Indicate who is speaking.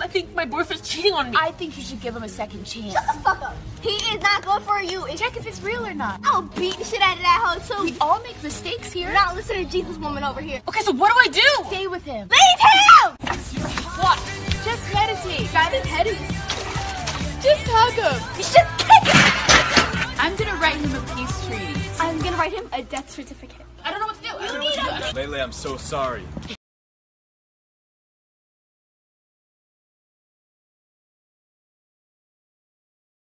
Speaker 1: think my boyfriend's cheating on me.
Speaker 2: I think you should give him a second chance.
Speaker 3: Shut the fuck up. He is not good for you.
Speaker 2: Check if it's real or not.
Speaker 3: I'll beat the shit out of that hoe too.
Speaker 2: We all make mistakes here.
Speaker 3: You're not listening to Jesus woman over here.
Speaker 1: Okay, so what do I do?
Speaker 2: Stay with him.
Speaker 3: Leave him!
Speaker 1: What?
Speaker 2: Just meditate. Guide his head. Just hug him.
Speaker 3: You should kick him!
Speaker 2: I'm gonna write him a peace treaty.
Speaker 3: I'm gonna write him a death certificate.
Speaker 1: I don't know what to do.
Speaker 3: You need a
Speaker 4: Lele, I'm so sorry.